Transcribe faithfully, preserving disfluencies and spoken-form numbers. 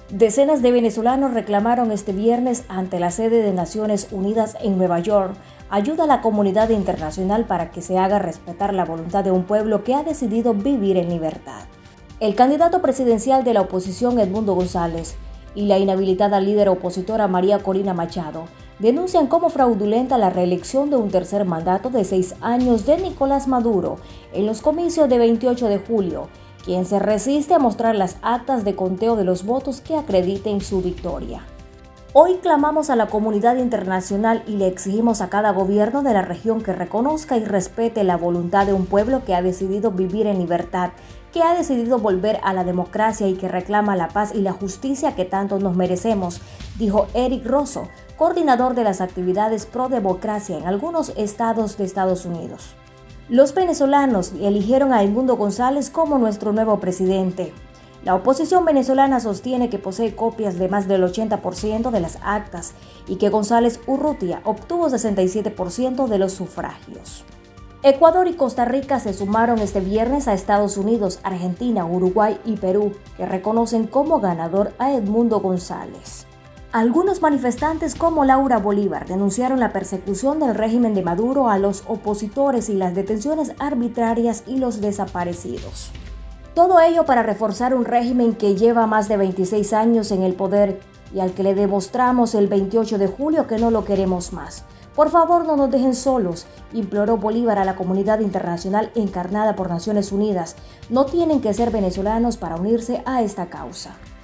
Decenas de venezolanos reclamaron este viernes ante la sede de Naciones Unidas en Nueva York ayuda a la comunidad internacional para que se haga respetar la voluntad de un pueblo que ha decidido vivir en libertad. El candidato presidencial de la oposición, Edmundo González, y la inhabilitada líder opositora María Corina Machado denuncian como fraudulenta la reelección de un tercer mandato de seis años de Nicolás Maduro en los comicios de veintiocho de julio, quien se resiste a mostrar las actas de conteo de los votos que acrediten su victoria. Hoy clamamos a la comunidad internacional y le exigimos a cada gobierno de la región que reconozca y respete la voluntad de un pueblo que ha decidido vivir en libertad, que ha decidido volver a la democracia y que reclama la paz y la justicia que tanto nos merecemos, dijo Eric Rosso, coordinador de las actividades pro democracia en algunos estados de Estados Unidos. Los venezolanos eligieron a Edmundo González como nuestro nuevo presidente. La oposición venezolana sostiene que posee copias de más del ochenta por ciento de las actas y que González Urrutia obtuvo sesenta y siete por ciento de los sufragios. Ecuador y Costa Rica se sumaron este viernes a Estados Unidos, Argentina, Uruguay y Perú, que reconocen como ganador a Edmundo González. Algunos manifestantes como Laura Bolívar denunciaron la persecución del régimen de Maduro a los opositores y las detenciones arbitrarias y los desaparecidos. Todo ello para reforzar un régimen que lleva más de veintiséis años en el poder y al que le demostramos el veintiocho de julio que no lo queremos más. Por favor, no nos dejen solos, imploró Bolívar a la comunidad internacional encarnada por Naciones Unidas. No tienen que ser venezolanos para unirse a esta causa.